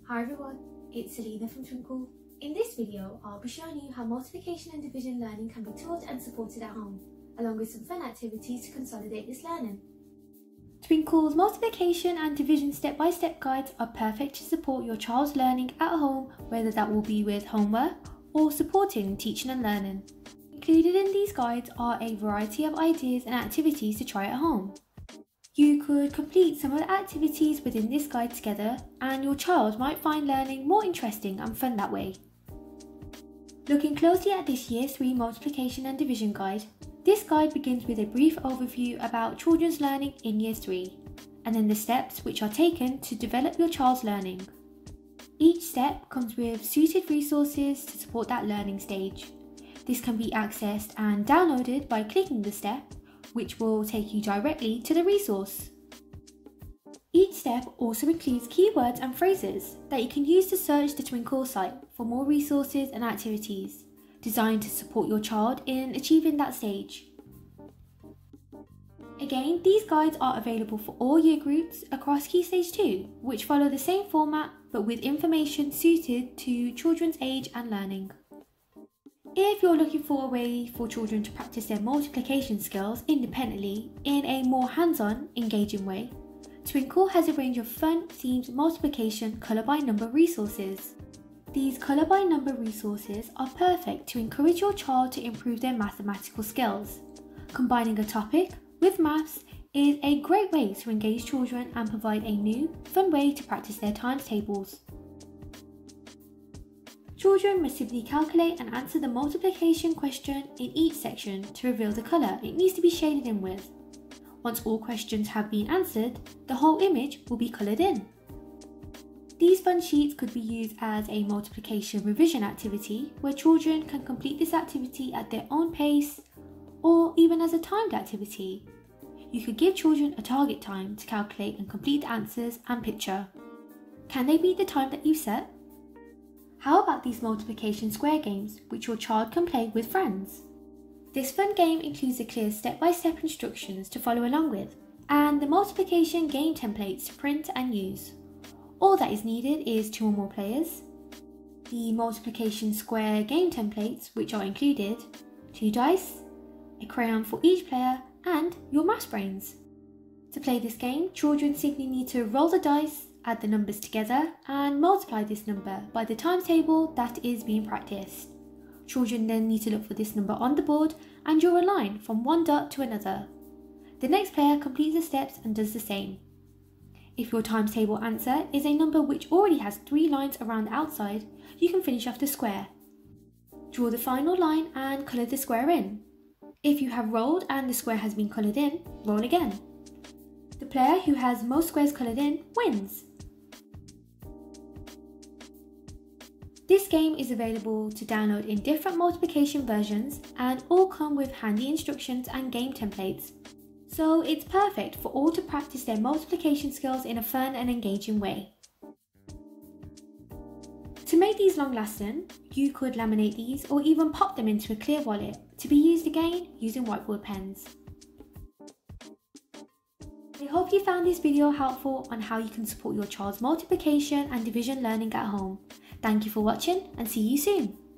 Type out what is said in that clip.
Hi everyone, it's Selena from Twinkl. In this video, I'll be showing you how multiplication and division learning can be taught and supported at home, along with some fun activities to consolidate this learning. Twinkl's multiplication and division step-by-step guides are perfect to support your child's learning at home, whether that will be with homework or supporting teaching and learning. Included in these guides are a variety of ideas and activities to try at home. You could complete some of the activities within this guide together, and your child might find learning more interesting and fun that way. Looking closely at this Year 3 multiplication and division guide, this guide begins with a brief overview about children's learning in Year 3, and then the steps which are taken to develop your child's learning. Each step comes with suited resources to support that learning stage. This can be accessed and downloaded by clicking the step, which will take you directly to the resource. Each step also includes keywords and phrases that you can use to search the Twinkl site for more resources and activities designed to support your child in achieving that stage. Again, these guides are available for all year groups across Key Stage 2, which follow the same format but with information suited to children's age and learning. If you're looking for a way for children to practice their multiplication skills independently in a more hands-on, engaging way, Twinkl has a range of fun-themed multiplication colour by number resources. These colour by number resources are perfect to encourage your child to improve their mathematical skills. Combining a topic with maths is a great way to engage children and provide a new, fun way to practice their times tables. Children must simply calculate and answer the multiplication question in each section to reveal the colour it needs to be shaded in with. Once all questions have been answered, the whole image will be coloured in. These fun sheets could be used as a multiplication revision activity where children can complete this activity at their own pace, or even as a timed activity. You could give children a target time to calculate and complete the answers and picture. Can they beat the time that you've set? How about these multiplication square games which your child can play with friends? This fun game includes a clear step-by-step instructions to follow along with, and the multiplication game templates to print and use. All that is needed is 2 or more players, the multiplication square game templates which are included, 2 dice, a crayon for each player, and your maths brains. To play this game, children simply need to roll the dice, add the numbers together and multiply this number by the times table that is being practiced. Children then need to look for this number on the board and draw a line from one dot to another. The next player completes the steps and does the same. If your times table answer is a number which already has 3 lines around the outside, you can finish off the square. Draw the final line and colour the square in. If you have rolled and the square has been coloured in, roll again. The player who has most squares coloured in wins. This game is available to download in different multiplication versions and all come with handy instructions and game templates. So it's perfect for all to practice their multiplication skills in a fun and engaging way. To make these long lasting, you could laminate these or even pop them into a clear wallet to be used again using whiteboard pens. I hope you found this video helpful on how you can support your child's multiplication and division learning at home. Thank you for watching and see you soon.